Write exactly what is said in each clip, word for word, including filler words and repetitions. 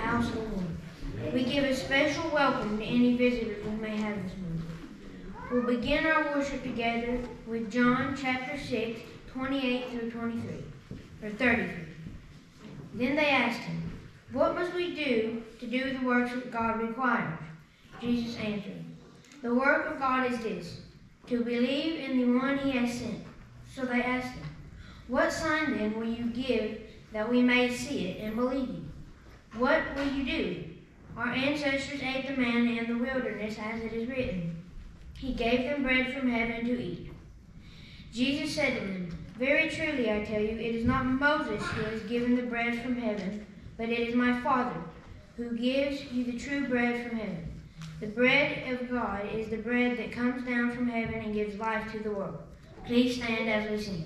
house of the Lord. We give a special welcome to any visitors we may have this morning. We'll begin our worship together with John chapter six, twenty-eight through twenty-three, or thirty-three. Then they asked him, "What must we do to do the works that God requires?" Jesus answered, "The work of God is this, to believe in the one he has sent." So they asked him, "What sign then will you give that we may see it and believe you? What will you do? Our ancestors ate the manna in the wilderness, as it is written, He gave them bread from heaven to eat." Jesus said to them, "Very truly I tell you, it is not Moses who has given the bread from heaven, but it is my Father who gives you the true bread from heaven. The bread of God is the bread that comes down from heaven and gives life to the world." Please stand as we sing.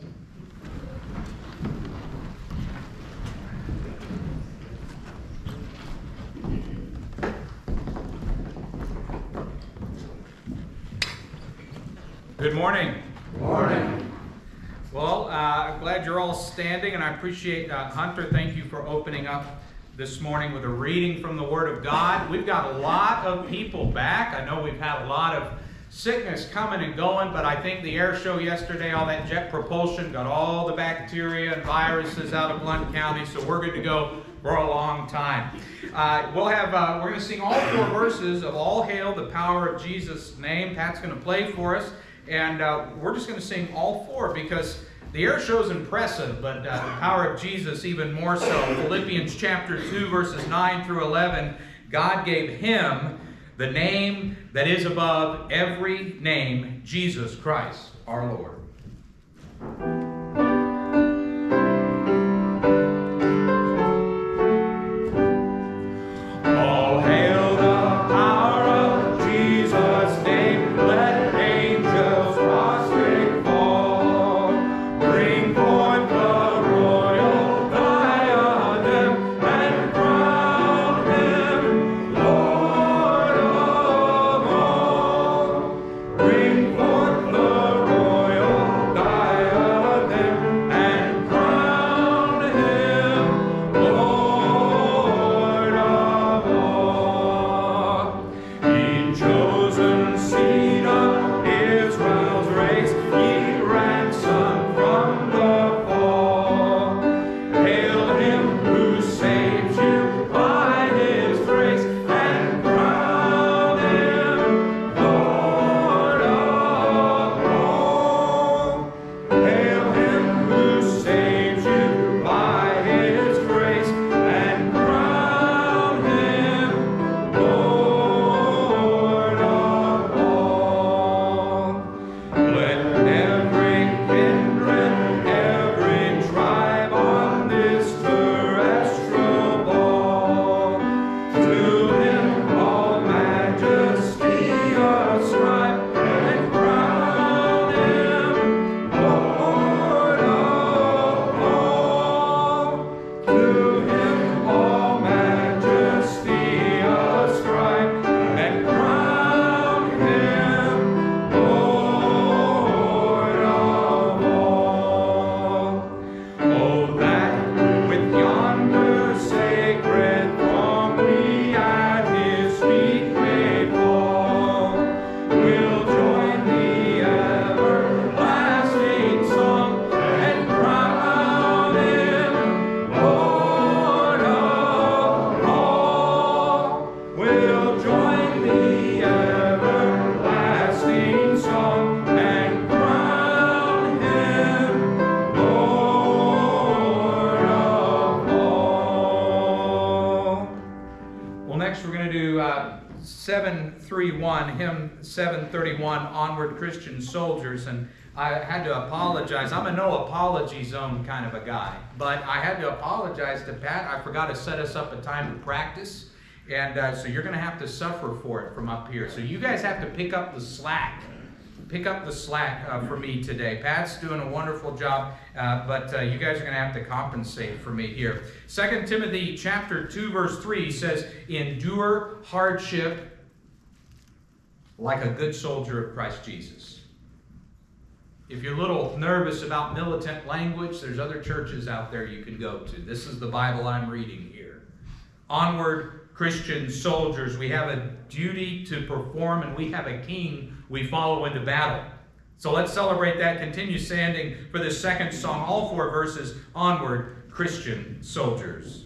Good morning. Good morning. Well, uh, I'm glad you're all standing, and I appreciate uh, Hunter. Thank you for opening up this morning with a reading from the Word of God. We've got a lot of people back. I know we've had a lot of sickness coming and going, but I think the air show yesterday, all that jet propulsion, got all the bacteria and viruses out of Blount County, so we're good to go for a long time. Uh, we'll have, uh, we're going to sing all four verses of All Hail the Power of Jesus' Name. Pat's going to play for us. And uh, we're just going to sing all four because the air show is impressive, but uh, the power of Jesus even more so. Philippians chapter two, verses nine through eleven, God gave him the name that is above every name, Jesus Christ, our Lord. seven thirty-one, hymn seven thirty-one, Onward Christian Soldiers, and I had to apologize. I'm a no apology zone kind of a guy, but I had to apologize to Pat. I forgot to set us up a time to practice, and uh, so you're going to have to suffer for it from up here. So you guys have to pick up the slack. Pick up the slack uh, for me today. Pat's doing a wonderful job, uh, but uh, you guys are going to have to compensate for me here. Second Timothy chapter two, verse three says, "Endure hardship like a good soldier of Christ Jesus." If you're a little nervous about militant language, there's other churches out there you can go to. This is the Bible I'm reading here. Onward, Christian soldiers. We have a duty to perform, and we have a king we follow into battle. So let's celebrate that. Continue standing for the second song, all four verses. Onward, Christian soldiers.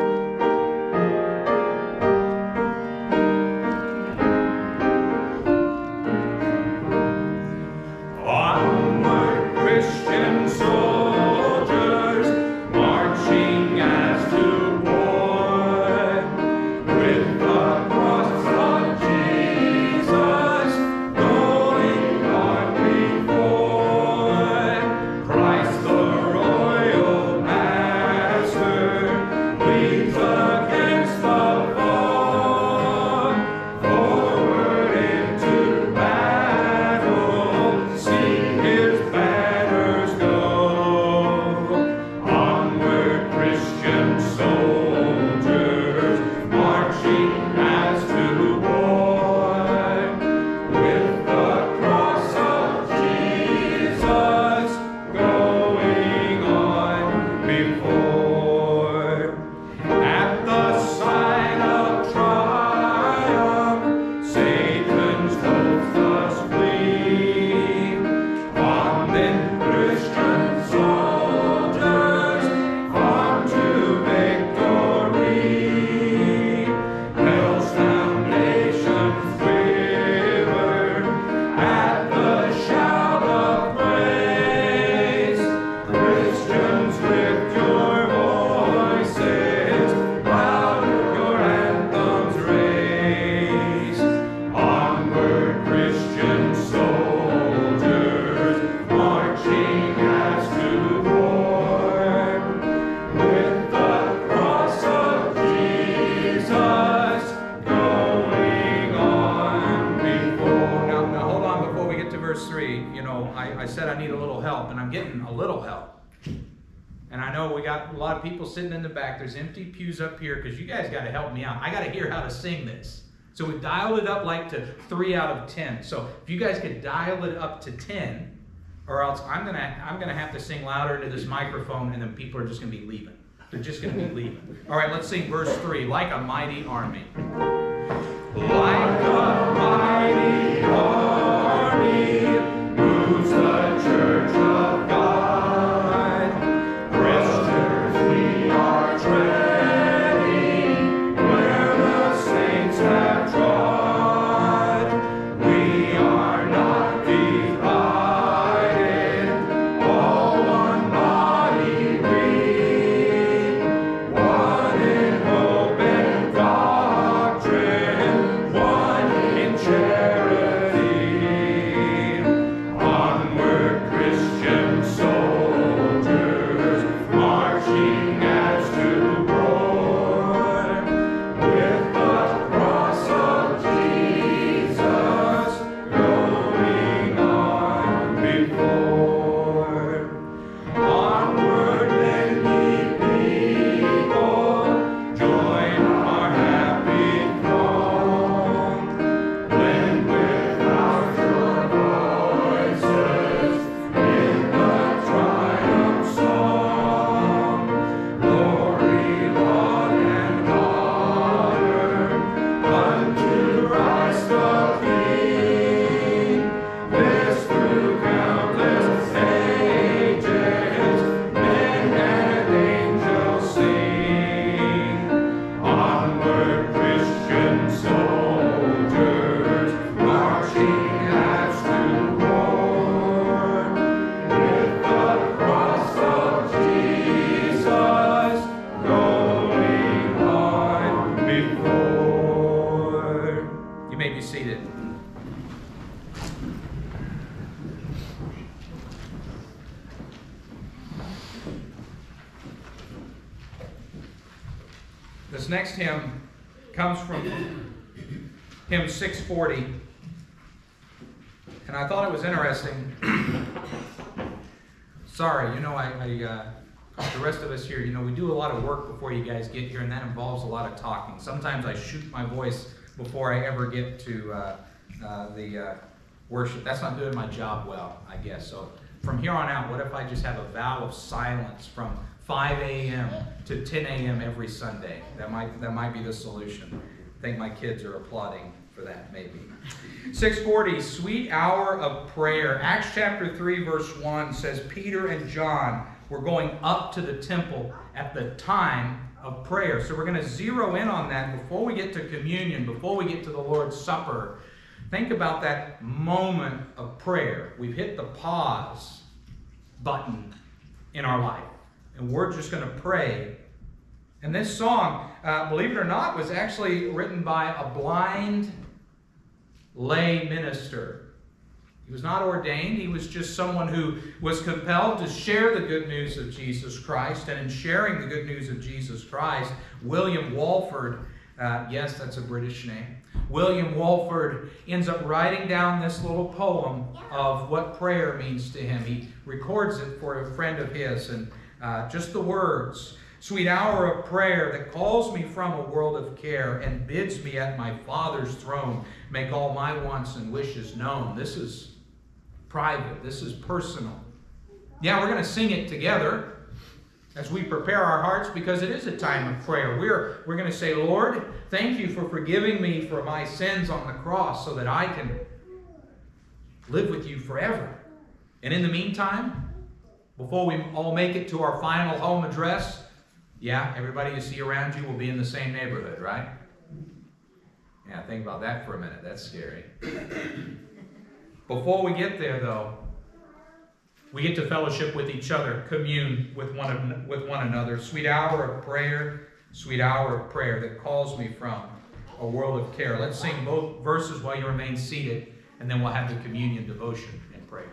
Sitting in the back, there's empty pews up here because you guys got to help me out. I got to hear how to sing this. So we dialed it up like to three out of ten. So if you guys could dial it up to ten, or else I'm gonna I'm gonna have to sing louder into this microphone, and then people are just gonna be leaving. They're just gonna be leaving. All right, let's sing verse three. Like a mighty army. Like a mighty army moves the church of God. This next hymn comes from hymn six forty, and I thought it was interesting. Sorry, you know, I, I uh, the rest of us here, you know, we do a lot of work before you guys get here, and that involves a lot of talking. Sometimes I shoot my voice before I ever get to uh, uh, the uh, worship. That's not doing my job well, I guess. So from here on out, what if I just have a vow of silence from five A M to ten A M every Sunday. That might, that might be the solution. I think my kids are applauding for that, maybe. six forty, sweet hour of prayer. Acts chapter three, verse one says, Peter and John were going up to the temple at the time of prayer. So we're going to zero in on that before we get to communion, before we get to the Lord's Supper. Think about that moment of prayer. We've hit the pause button in our life, and we're just going to pray. And this song, uh, believe it or not, was actually written by a blind lay minister. He was not ordained. He was just someone who was compelled to share the good news of Jesus Christ. And in sharing the good news of Jesus Christ, William Walford, uh, yes, that's a British name, William Walford ends up writing down this little poem of what prayer means to him. He records it for a friend of his, and uh, just the words, sweet hour of prayer that calls me from a world of care and bids me at my Father's throne make all my wants and wishes known. This is private. This is personal. Yeah, we're going to sing it together as we prepare our hearts, because it is a time of prayer. We're, we're going to say, Lord, thank you for forgiving me for my sins on the cross so that I can live with you forever. And in the meantime, before we all make it to our final home address, yeah, everybody you see around you will be in the same neighborhood, right? Yeah, think about that for a minute. That's scary. Before we get there, though, we get to fellowship with each other, commune with one, with one another. Sweet hour of prayer, sweet hour of prayer that calls me from a world of care. Let's sing both verses while you remain seated, and then we'll have the communion devotion and prayer.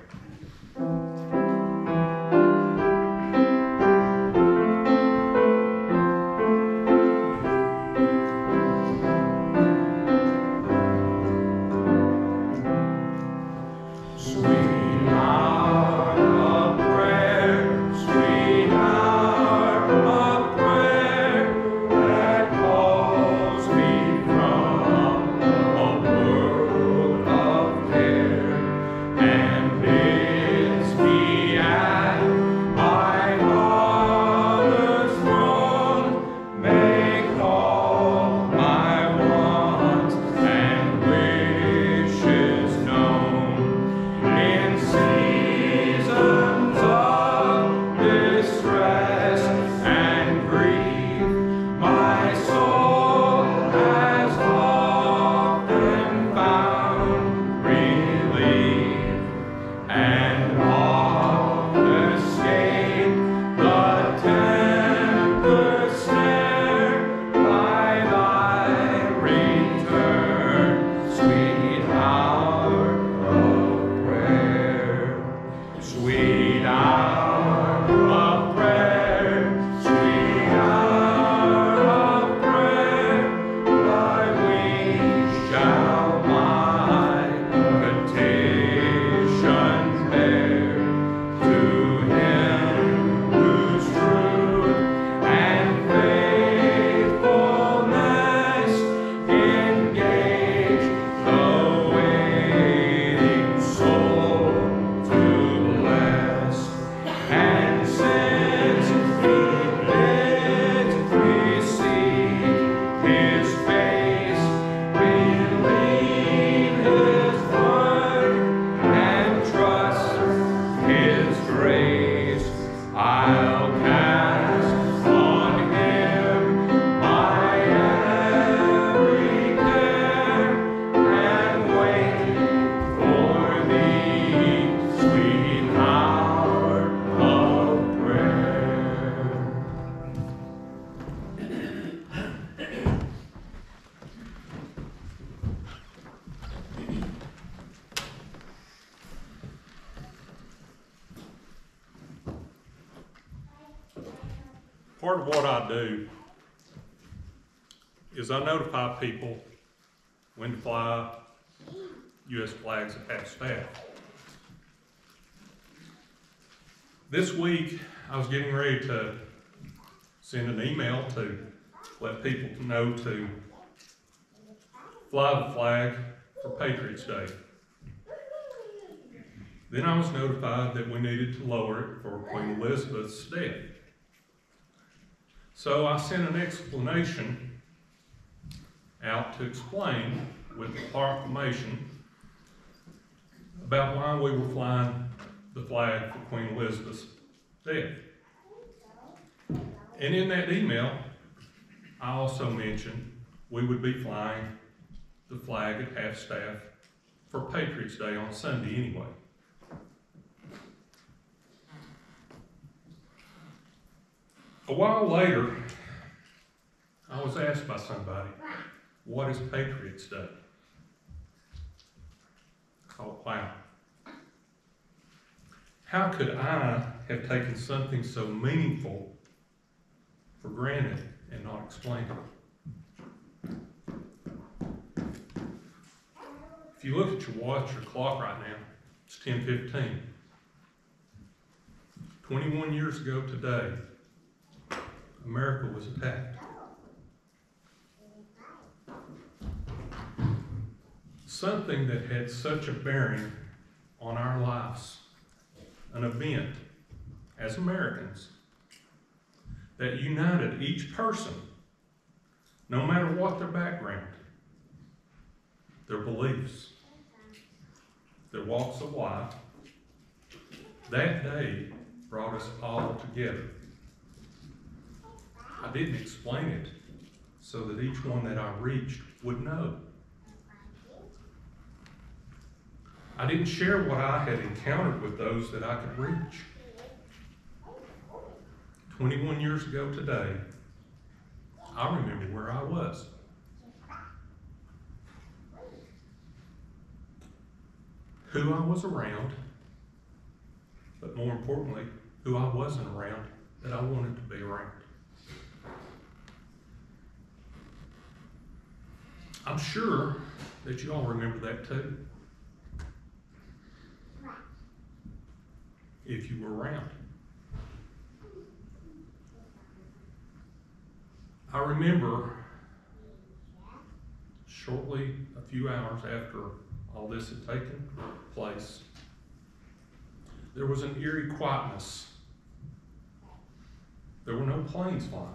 Part of what I do is I notify people when to fly U S flags at half staff. This week, I was getting ready to send an email to let people know to fly the flag for Patriots Day. Then I was notified that we needed to lower it for Queen Elizabeth's death. So I sent an explanation out to explain with the proclamation about why we were flying the flag for Queen Elizabeth's death. And in that email, I also mentioned we would be flying the flag at half-staff for Patriots Day on Sunday anyway. A while later, I was asked by somebody, what is Patriots Day? Oh, wow. How could I have taken something so meaningful for granted and not explained it? If you look at your watch or clock right now, it's ten fifteen. twenty-one years ago today, America was attacked. Something that had such a bearing on our lives, an event as Americans that united each person, no matter what their background, their beliefs, their walks of life. That day brought us all together. I didn't explain it so that each one that I reached would know. I didn't share what I had encountered with those that I could reach. twenty-one years ago today, I remember where I was. Who I was around, but more importantly, who I wasn't around that I wanted to be around. I'm sure that you all remember that too, if you were around. I remember shortly, a few hours after all this had taken place, there was an eerie quietness. There were no planes flying.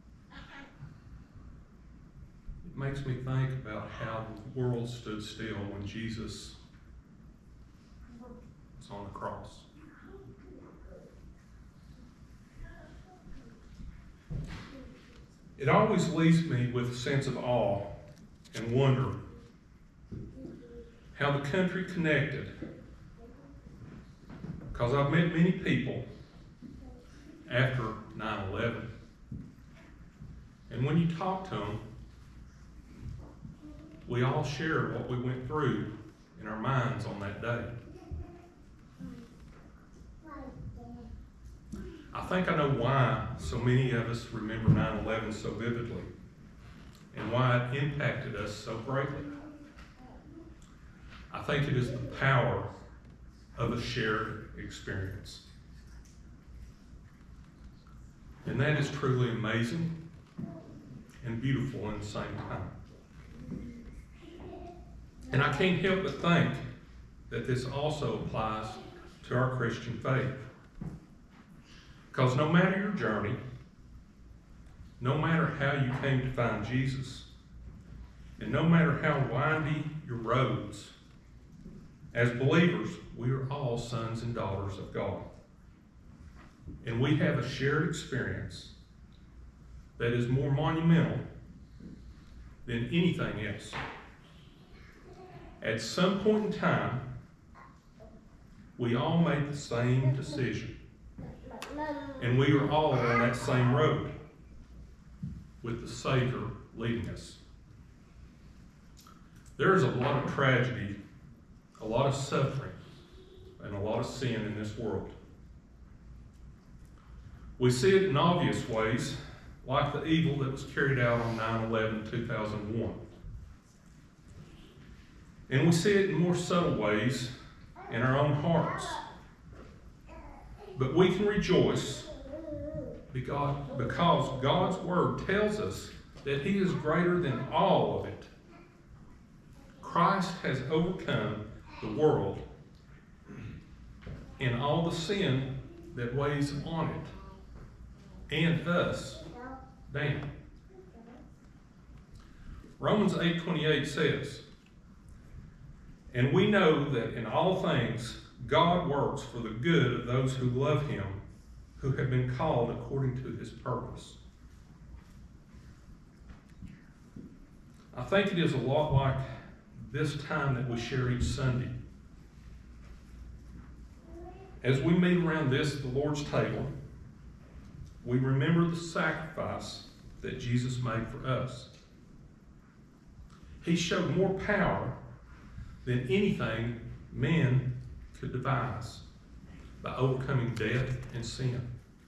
It makes me think about how the world stood still when Jesus was on the cross. It always leaves me with a sense of awe and wonder how the country connected. Because I've met many people after nine eleven, and when you talk to them, we all shared what we went through in our minds on that day. I think I know why so many of us remember nine eleven so vividly and why it impacted us so greatly. I think it is the power of a shared experience. And that is truly amazing and beautiful in the same time. And I can't help but think that this also applies to our Christian faith. Because no matter your journey, no matter how you came to find Jesus, and no matter how windy your roads, as believers, we are all sons and daughters of God. And we have a shared experience that is more monumental than anything else. At some point in time, we all made the same decision. And we are all on that same road with the Savior leading us. There is a lot of tragedy, a lot of suffering, and a lot of sin in this world. We see it in obvious ways, like the evil that was carried out on nine eleven two thousand one. And we see it in more subtle ways in our own hearts. But we can rejoice because, because God's Word tells us that He is greater than all of it. Christ has overcome the world and all the sin that weighs on it and us down. Romans eight twenty-eight says, "And we know that in all things God works for the good of those who love him, who have been called according to his purpose." I think it is a lot like this time that we share each Sunday. As we meet around this, the Lord's table, we remember the sacrifice that Jesus made for us. He showed more power than anything men could devise by overcoming death and sin.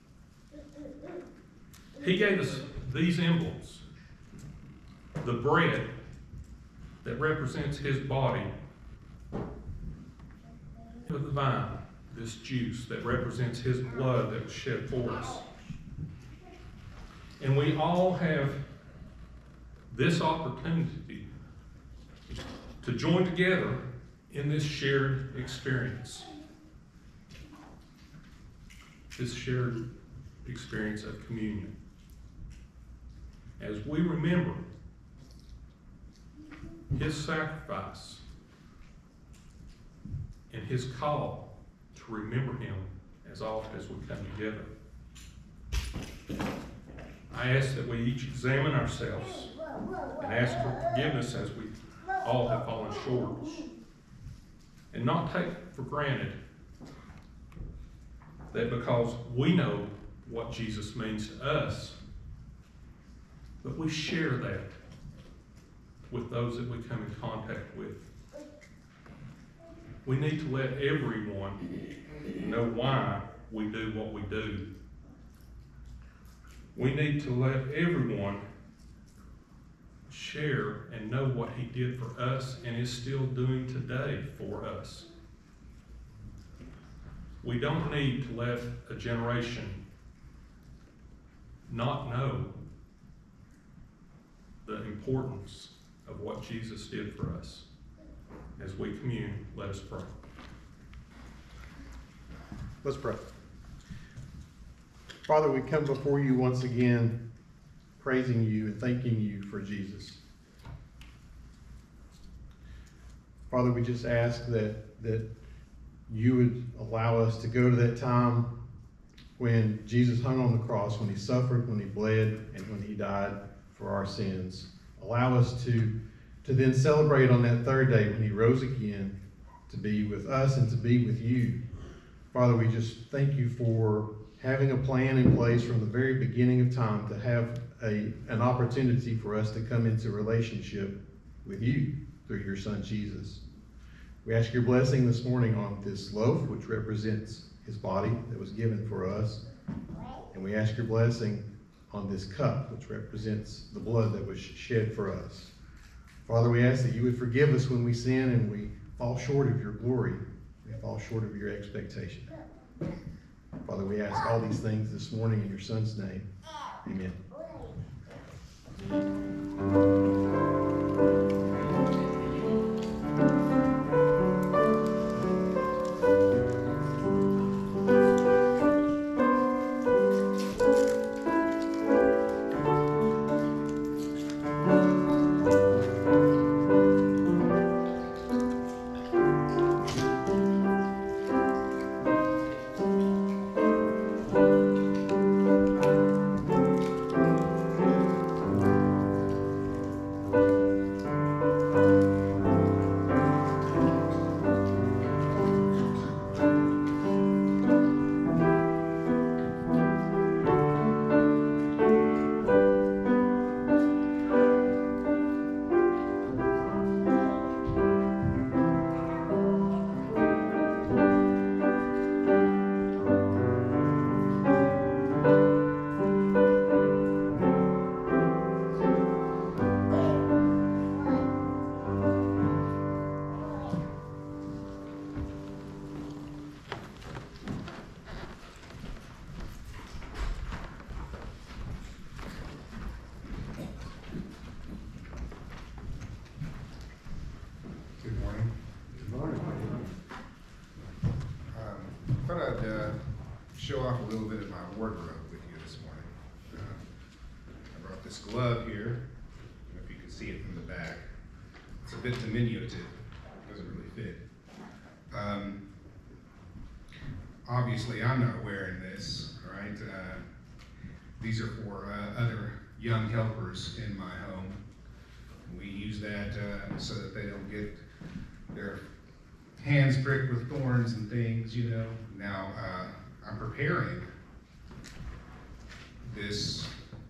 He gave us these emblems: the bread that represents his body, the vine, this juice that represents his blood that was shed for us. And we all have this opportunity to join together in this shared experience. This shared experience of communion. As we remember his sacrifice and his call to remember him as often as we come together. I ask that we each examine ourselves and ask for forgiveness as we all have fallen short, and not take for granted that because we know what Jesus means to us, but we share that with those that we come in contact with. We need to let everyone know why we do what we do. We need to let everyone share and know what he did for us and is still doing today for us. We don't need to let a generation not know the importance of what Jesus did for us. As we commune, let us pray. Let's pray. Father, we come before you once again, praising you and thanking you for Jesus. Father, we just ask that, that you would allow us to go to that time when Jesus hung on the cross, when he suffered, when he bled, and when he died for our sins. Allow us to, to then celebrate on that third day when he rose again to be with us and to be with you. Father, we just thank you for having a plan in place from the very beginning of time to have a, an opportunity for us to come into relationship with you through your son Jesus. We ask your blessing this morning on this loaf, which represents his body that was given for us. And we ask your blessing on this cup, which represents the blood that was shed for us. Father, we ask that you would forgive us when we sin and we fall short of your glory. We fall short of your expectation. Father, we ask all these things this morning in your son's name. Amen. Show off a little bit of my wardrobe with you this morning. Uh, glove here. I don't know if you can see it from the back. It's a bit diminutive. It doesn't really fit. Um, obviously, I'm not wearing this, all right? Uh, these are for uh, other young helpers in my home. We use that uh, so that they don't get their hands pricked with thorns and things, you know. Now, uh, I'm preparing this,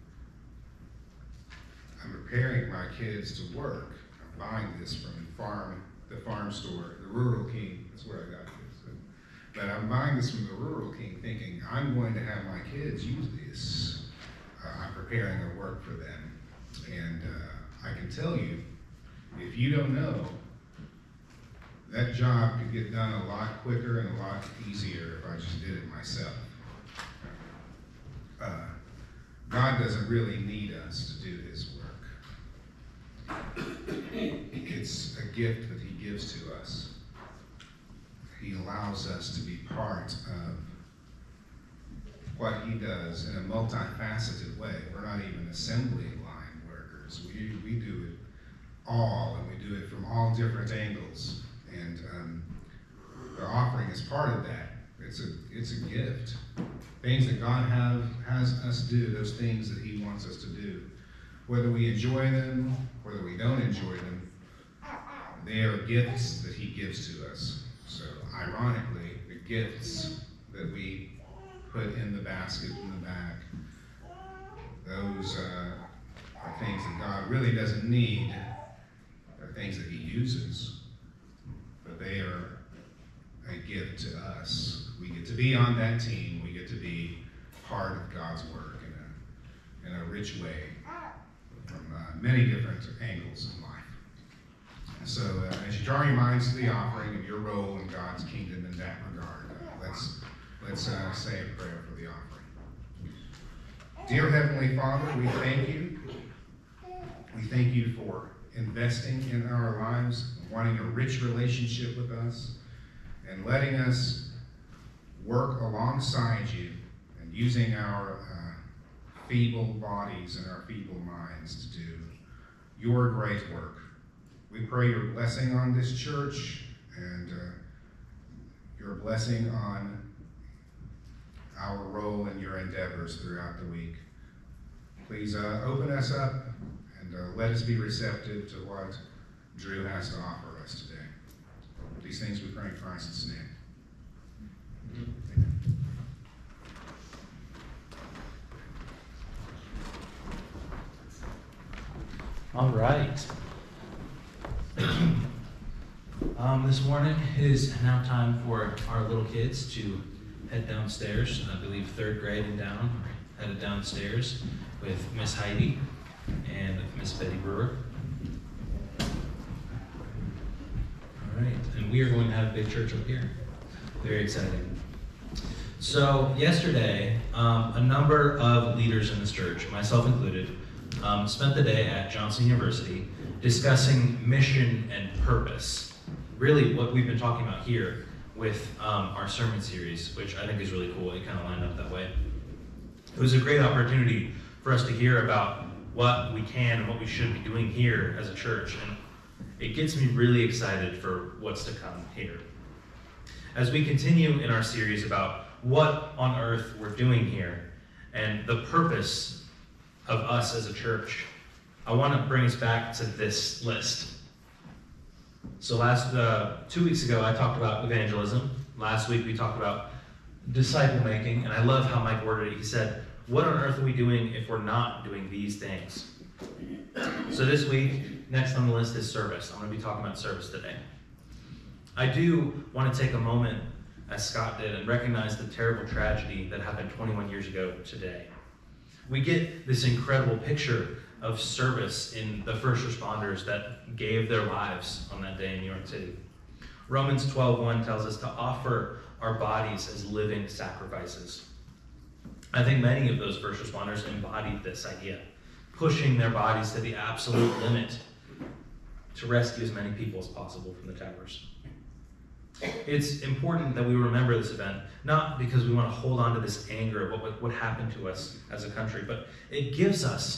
I'm preparing my kids to work. I'm buying this from the farm, the farm store, the Rural King, that's where I got this. But I'm buying this from the Rural King thinking I'm going to have my kids use this. Uh, I'm preparing their work for them. And uh, I can tell you, if you don't know, that job could get done a lot quicker and a lot easier if I just did it myself. Uh, God doesn't really need us to do his work. It's a gift that he gives to us. He allows us to be part of what he does in a multifaceted way. We're not even assembly line workers. We, we do it all, and we do it from all different angles. And um, the offering is part of that. It's a, it's a gift. Things that God have, has us do, those things that he wants us to do. Whether we enjoy them, whether we don't enjoy them, they are gifts that he gives to us. So ironically, the gifts that we put in the basket in the back, those uh, are things that God really doesn't need. They're things that he uses, but they are a gift to us. We get to be on that team. We get to be part of God's work in a, in a rich way from uh, many different angles in life. So uh, as you draw your minds to the offering and your role in God's kingdom in that regard, uh, let's, let's uh, say a prayer for the offering. Dear Heavenly Father, we thank you. We thank you for investing in our lives, wanting a rich relationship with us, and letting us work alongside you and using our uh, feeble bodies and our feeble minds to do your great work. We pray your blessing on this church and uh, your blessing on our role in your endeavors throughout the week. Please uh, open us up and uh, let us be receptive to what Drew has to offer us today. These things we pray in Christ's name. Amen. All right. Um, this morning it is now time for our little kids to head downstairs. I believe third grade and down are headed downstairs with Miss Heidi and Miss Betty Brewer. All right, and we are going to have a big church up here. Very exciting. So yesterday, um, a number of leaders in this church, myself included, um, spent the day at Johnson University discussing mission and purpose. Really what we've been talking about here with um, our sermon series, which I think is really cool. It kind of lined up that way. It was a great opportunity for us to hear about what we can and what we should be doing here as a church. And it gets me really excited for what's to come here. As we continue in our series about what on earth we're doing here and the purpose of us as a church, I want to bring us back to this list. So last uh, two weeks ago, I talked about evangelism. Last week, we talked about disciple making, and I love how Mike worded it. He said, what on earth are we doing if we're not doing these things? So this week, next on the list is service. I'm going to be talking about service today. I do want to take a moment, as Scott did, and recognize the terrible tragedy that happened twenty-one years ago today. We get this incredible picture of service in the first responders that gave their lives on that day in New York City. Romans twelve one tells us to offer our bodies as living sacrifices. I think many of those first responders embodied this idea, pushing their bodies to the absolute limit to rescue as many people as possible from the towers. It's important that we remember this event, not because we want to hold on to this anger of what, what happened to us as a country, but it gives us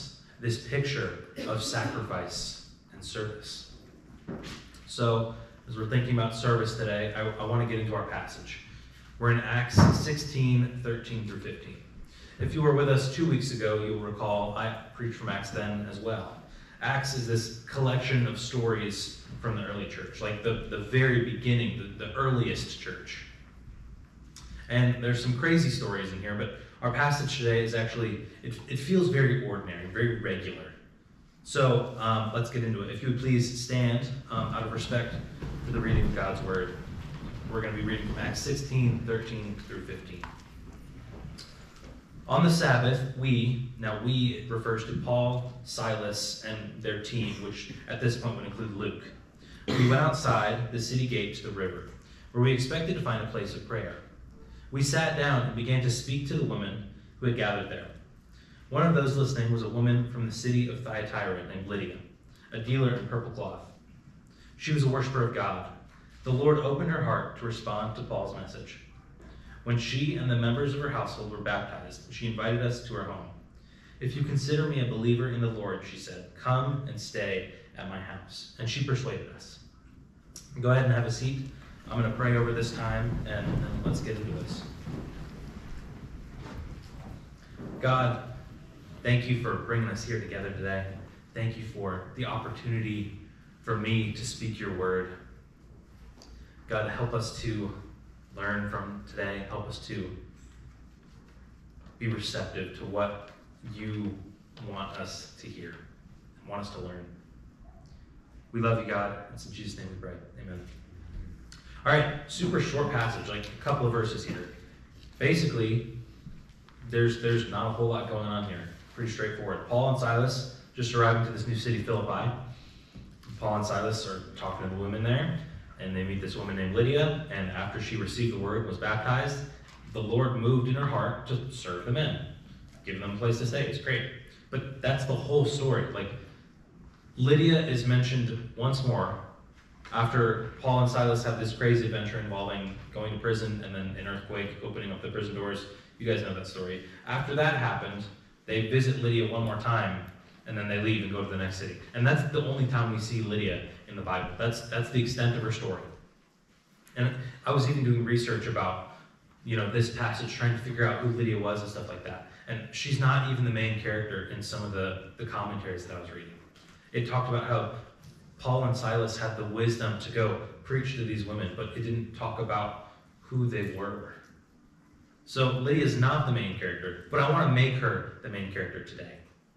this picture of sacrifice and service. So, as we're thinking about service today, I, I want to get into our passage. We're in Acts sixteen, thirteen through fifteen. If you were with us two weeks ago, you'll recall I preached from Acts then as well. Acts is this collection of stories from the early church, like the, the very beginning, the, the earliest church. And there's some crazy stories in here, but our passage today is actually, it, it feels very ordinary, very regular. So um, let's get into it. If you would please stand um, out of respect for the reading of God's word. We're going to be reading from Acts sixteen, thirteen through fifteen. On the Sabbath, we, now we refers to Paul, Silas, and their team, which at this point would include Luke. We went outside the city gate to the river, where we expected to find a place of prayer. We sat down and began to speak to the women who had gathered there. One of those listening was a woman from the city of Thyatira named Lydia, a dealer in purple cloth. She was a worshiper of God. The Lord opened her heart to respond to Paul's message. When she and the members of her household were baptized, she invited us to her home. "If you consider me a believer in the Lord," she said, "come and stay at my house." And she persuaded us. Go ahead and have a seat. I'm going to pray over this time, and, and let's get into this. God, thank you for bringing us here together today. Thank you for the opportunity for me to speak your word. God, help us to learn from today. Help us to be receptive to what you want us to hear, want us to learn. We love you, God. It's in Jesus' name we pray. Amen. All right, super short passage, like a couple of verses here. Basically, there's there's not a whole lot going on here. Pretty straightforward. Paul and Silas just arriving to this new city, Philippi. Paul and Silas are talking to the women there, and they meet this woman named Lydia, and after she received the word and was baptized, the Lord moved in her heart to serve the men, give them a place to stay. It's great. But that's the whole story. Like, Lydia is mentioned once more after Paul and Silas have this crazy adventure involving going to prison and then an earthquake opening up the prison doors. You guys know that story. After that happened, they visit Lydia one more time, and then they leave and go to the next city. And that's the only time we see Lydia in the Bible. That's that's the extent of her story. And I was even doing research about, you know, this passage, trying to figure out who Lydia was and stuff like that. And she's not even the main character in some of the, the commentaries that I was reading. It talked about how Paul and Silas had the wisdom to go preach to these women, but it didn't talk about who they were. So Lydia's not the main character, but I want to make her the main character today.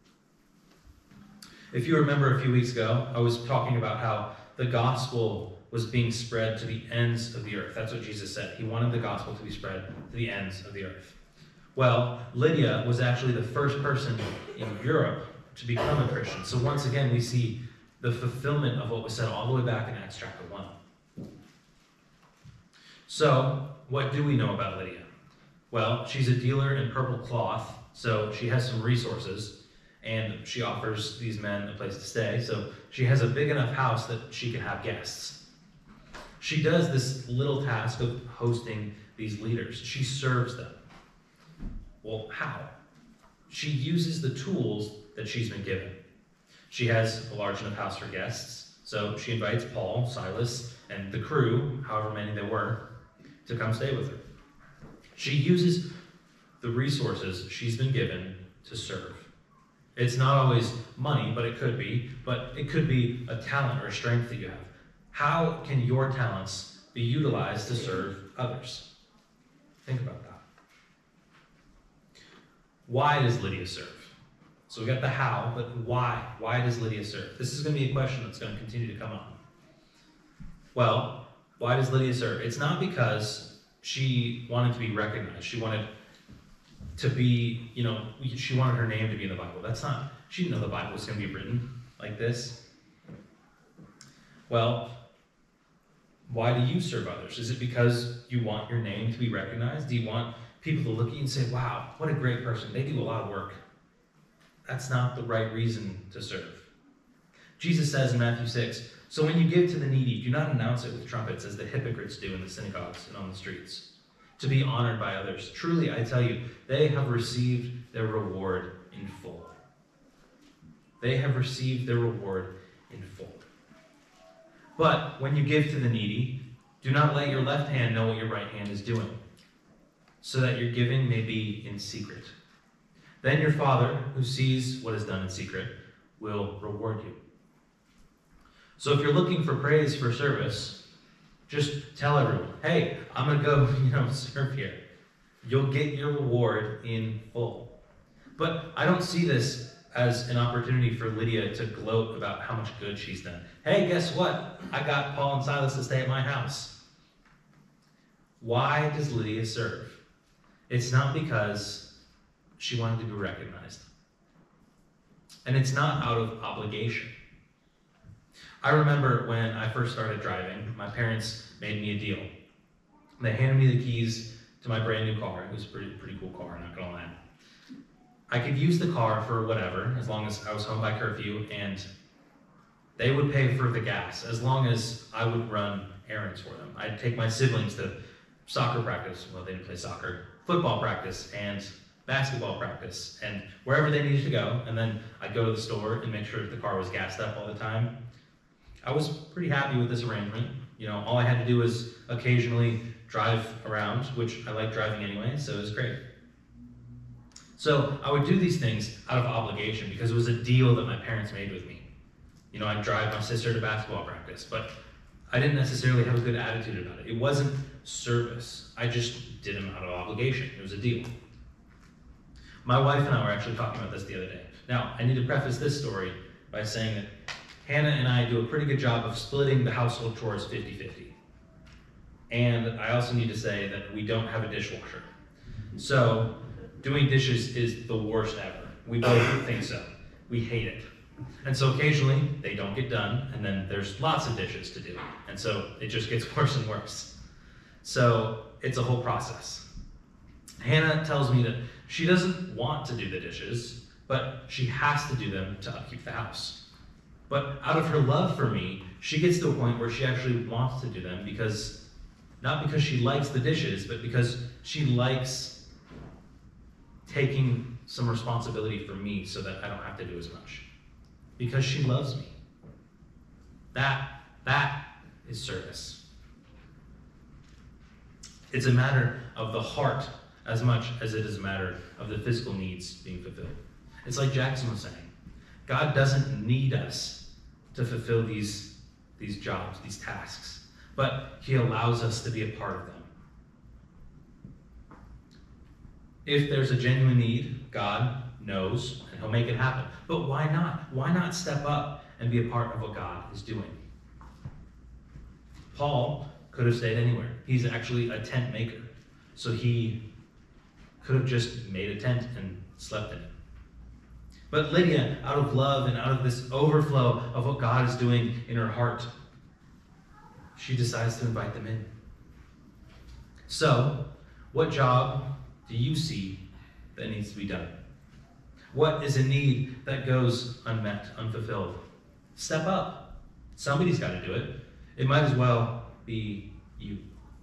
If you remember a few weeks ago, I was talking about how the gospel was being spread to the ends of the earth. That's what Jesus said. He wanted the gospel to be spread to the ends of the earth. Well, Lydia was actually the first person in Europe to become a Christian. So once again, we see the fulfillment of what was said all the way back in Acts chapter one. So, what do we know about Lydia? Well, she's a dealer in purple cloth, so she has some resources, and she offers these men a place to stay. So she has a big enough house that she can have guests. She does this little task of hosting these leaders. She serves them. Well, how? She uses the tools that she's been given. She has a large enough house for guests, so she invites Paul, Silas, and the crew, however many there were, to come stay with her. She uses the resources she's been given to serve. It's not always money, but it could be, but it could be a talent or a strength that you have. How can your talents be utilized to serve others? Think about that. Why does Lydia serve? So we got the how, but why? Why does Lydia serve? This is going to be a question that's going to continue to come up. Well, why does Lydia serve? It's not because she wanted to be recognized. She wanted to be, you know, she wanted her name to be in the Bible. That's not, she didn't know the Bible was going to be written like this. Well, why do you serve others? Is it because you want your name to be recognized? Do you want people to look at you and say, wow, what a great person. They do a lot of work. That's not the right reason to serve. Jesus says in Matthew six, so when you give to the needy, do not announce it with trumpets as the hypocrites do in the synagogues and on the streets, to be honored by others. Truly, I tell you, they have received their reward in full. They have received their reward in full. But when you give to the needy, do not let your left hand know what your right hand is doing, so that your giving may be in secret. Then your Father, who sees what is done in secret, will reward you. So if you're looking for praise for service, just tell everyone, hey, I'm going to go, you know, serve here. You'll get your reward in full. But I don't see this as an opportunity for Lydia to gloat about how much good she's done. Hey, guess what? I got Paul and Silas to stay at my house. Why does Lydia serve? It's not because she wanted to be recognized. And it's not out of obligation. I remember when I first started driving, my parents made me a deal. They handed me the keys to my brand new car. It was a pretty, pretty cool car, not gonna lie. I could use the car for whatever, as long as I was home by curfew, and they would pay for the gas, as long as I would run errands for them. I'd take my siblings to soccer practice, well, they didn't play soccer, football practice, and basketball practice, and wherever they needed to go, and then I'd go to the store and make sure that the car was gassed up all the time. I was pretty happy with this arrangement. You know, all I had to do was occasionally drive around, which I like driving anyway, so it was great. So I would do these things out of obligation because it was a deal that my parents made with me. You know, I'd drive my sister to basketball practice, but I didn't necessarily have a good attitude about it. It wasn't service. I just did them out of obligation. It was a deal. My wife and I were actually talking about this the other day. Now, I need to preface this story by saying that Hannah and I do a pretty good job of splitting the household chores fifty fifty. And I also need to say that we don't have a dishwasher. So doing dishes is the worst ever. We both think so. We hate it. And so occasionally they don't get done, and then there's lots of dishes to do. And so it just gets worse and worse. So it's a whole process. Hannah tells me that she doesn't want to do the dishes, but she has to do them to upkeep the house. But out of her love for me, she gets to a point where she actually wants to do them because, not because she likes the dishes, but because she likes taking some responsibility for me so that I don't have to do as much. Because she loves me. That, that is service. It's a matter of the heart as much as it is a matter of the physical needs being fulfilled. It's like Jackson was saying. God doesn't need us to fulfill these, these jobs, these tasks, but he allows us to be a part of them. If there's a genuine need, God knows, and he'll make it happen. But why not? Why not step up and be a part of what God is doing? Paul could have stayed anywhere. He's actually a tent maker. So he could have just made a tent and slept in it. But Lydia, out of love and out of this overflow of what God is doing in her heart, she decides to invite them in. So, what job do you see that needs to be done? What is a need that goes unmet, unfulfilled? Step up. Somebody's got to do it. It might as well be you.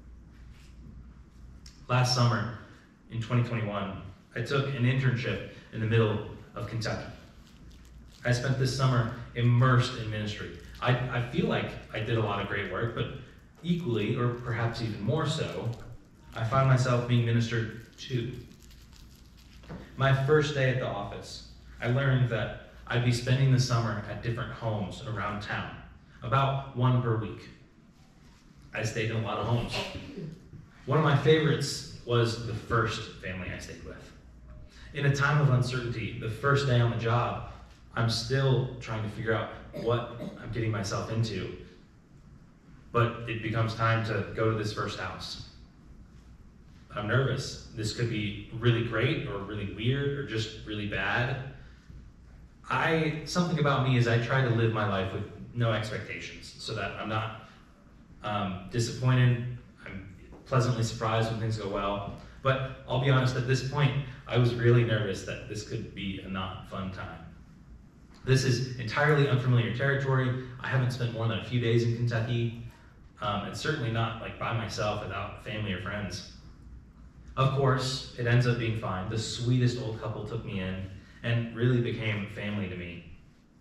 Last summer, in twenty twenty-one, I took an internship in the middle of Kentucky. I spent this summer immersed in ministry. I, I feel like I did a lot of great work, but equally, or perhaps even more so, I find myself being ministered to. My first day at the office, I learned that I'd be spending the summer at different homes around town, about one per week. I stayed in a lot of homes. One of my favorites was the first family I stayed with. In a time of uncertainty, the first day on the job, I'm still trying to figure out what I'm getting myself into. But it becomes time to go to this first house. I'm nervous. This could be really great or really weird or just really bad. I, something about me is I try to live my life with no expectations so that I'm not um, disappointed. I'm pleasantly surprised when things go well. But I'll be honest, at this point, I was really nervous that this could be a not fun time. This is entirely unfamiliar territory. I haven't spent more than a few days in Kentucky, um, and certainly not like by myself without family or friends. Of course, it ends up being fine. The sweetest old couple took me in and really became family to me.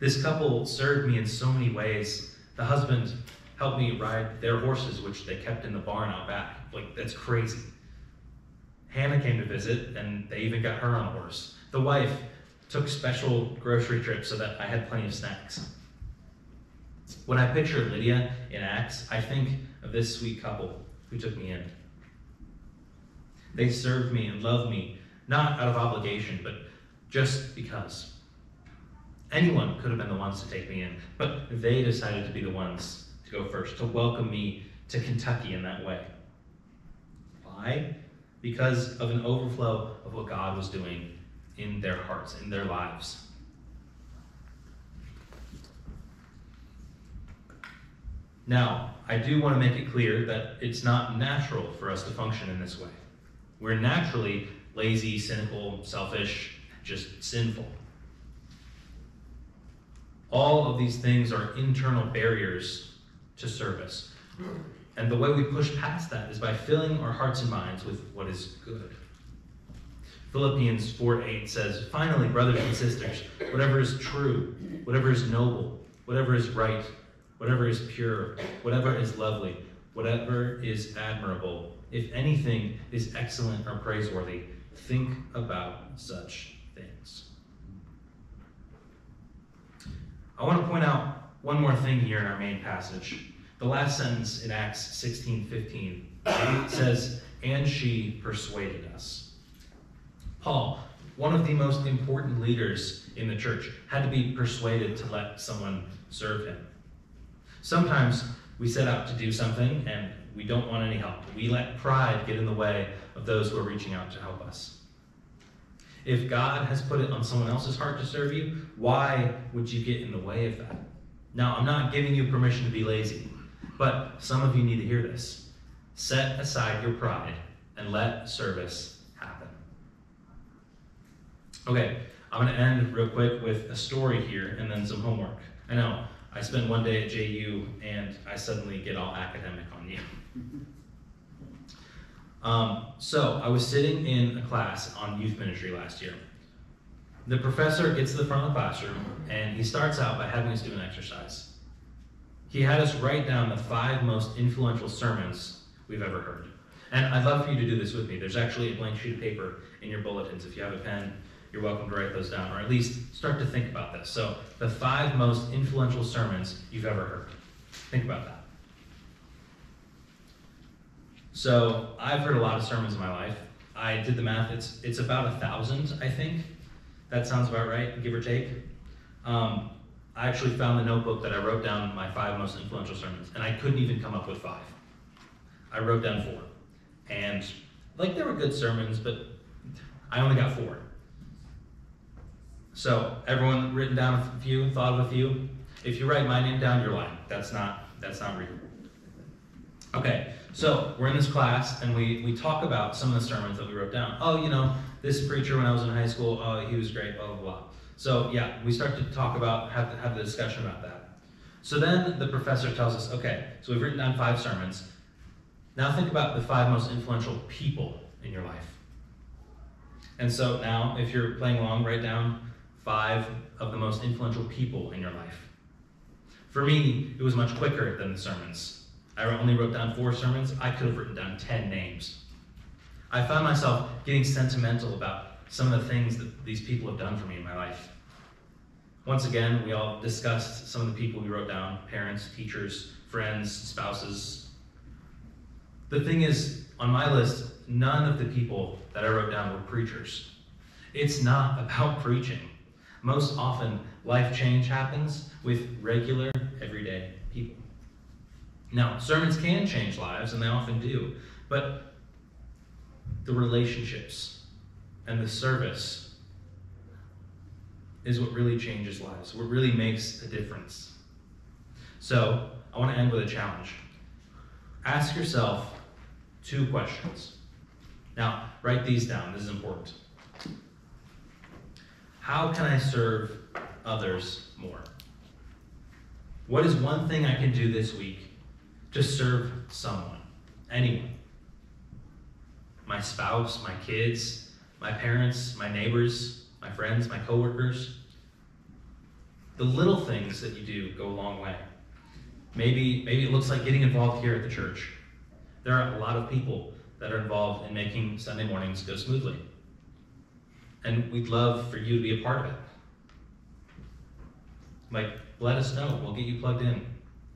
This couple served me in so many ways. The husband helped me ride their horses, which they kept in the barn out back. Like, that's crazy. Hannah came to visit, and they even got her on a horse. The wife took special grocery trips so that I had plenty of snacks. When I picture Lydia in Acts, I think of this sweet couple who took me in. They served me and loved me, not out of obligation, but just because. Anyone could have been the ones to take me in, but they decided to be the ones to go first, to welcome me to Kentucky in that way. Why? Because of an overflow of what God was doing in their hearts, in their lives. Now, I do want to make it clear that it's not natural for us to function in this way. We're naturally lazy, cynical, selfish, just sinful. All of these things are internal barriers to service. And the way we push past that is by filling our hearts and minds with what is good. Philippians four eight says, "Finally, brothers and sisters, whatever is true, whatever is noble, whatever is right, whatever is pure, whatever is lovely, whatever is admirable, if anything is excellent or praiseworthy, think about such things." I want to point out one more thing here in our main passage. The last sentence in Acts sixteen fifteen says, "And she persuaded us." Paul, one of the most important leaders in the church, had to be persuaded to let someone serve him. Sometimes we set out to do something and we don't want any help. We let pride get in the way of those who are reaching out to help us. If God has put it on someone else's heart to serve you, why would you get in the way of that? Now, I'm not giving you permission to be lazy, but some of you need to hear this. Set aside your pride and let service happen. Okay, I'm going to end real quick with a story here and then some homework. I know, I spent one day at J U and I suddenly get all academic on you. Um, so, I was sitting in a class on youth ministry last year. The professor gets to the front of the classroom and he starts out by having us do an exercise. He had us write down the five most influential sermons we've ever heard. And I'd love for you to do this with me. There's actually a blank sheet of paper in your bulletins. If you have a pen, you're welcome to write those down, or at least start to think about this. So, the five most influential sermons you've ever heard. Think about that. So, I've heard a lot of sermons in my life. I did the math. It's it's about a thousand, I think. That sounds about right, give or take. Um, I actually found the notebook that I wrote down my five most influential sermons, and I couldn't even come up with five. I wrote down four. And, like, they were good sermons, but I only got four. So, everyone written down a few, thought of a few? If you write my name down, you're lying. That's not, that's not real. Okay, so we're in this class, and we, we talk about some of the sermons that we wrote down. Oh, you know, this preacher when I was in high school, oh, he was great, blah, blah, blah. So, yeah, we start to talk about, have, to have the discussion about that. So then the professor tells us, okay, so we've written down five sermons. Now think about the five most influential people in your life. And so now, if you're playing along, write down five of the most influential people in your life. For me, it was much quicker than the sermons. I only wrote down four sermons. I could have written down ten names. I found myself getting sentimental about some of the things that these people have done for me in my life. Once again, we all discussed some of the people we wrote down: parents, teachers, friends, spouses. The thing is, on my list, none of the people that I wrote down were preachers. It's not about preaching. Most often, life change happens with regular, everyday people. Now, sermons can change lives, and they often do, but the relationships and the service is what really changes lives, what really makes a difference. So, I want to end with a challenge. Ask yourself two questions. Now, write these down. This is important. How can I serve others more? What is one thing I can do this week to serve someone, anyone? My spouse, my kids, my parents, my neighbors, my friends, my coworkers. The little things that you do go a long way. Maybe, maybe it looks like getting involved here at the church. There are a lot of people that are involved in making Sunday mornings go smoothly. And we'd love for you to be a part of it. Like, let us know. We'll get you plugged in.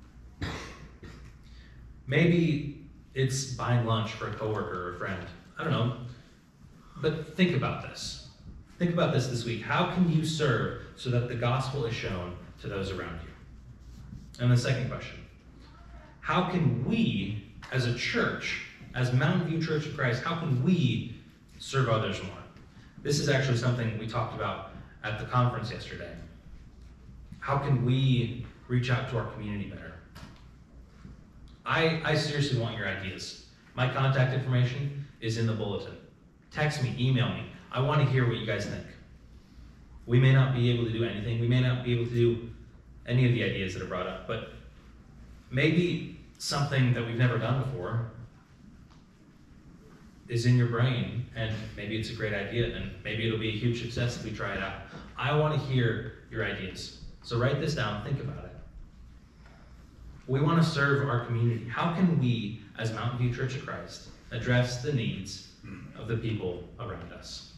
Maybe it's buying lunch for a coworker or a friend. I don't know. But think about this. Think about this this week. How can you serve so that the gospel is shown to those around you? And the second question. How can we, as a church, as Mountain View Church of Christ, how can we serve others more? This is actually something we talked about at the conference yesterday. How can we reach out to our community better? I, I seriously want your ideas. My contact information is in the bulletin. Text me, email me. I want to hear what you guys think. We may not be able to do anything. We may not be able to do any of the ideas that are brought up, but maybe something that we've never done before is in your brain, and maybe it's a great idea, and maybe it'll be a huge success if we try it out. I want to hear your ideas. So write this down, think about it. We want to serve our community. How can we, as Mountain View Church of Christ, address the needs of the people around us?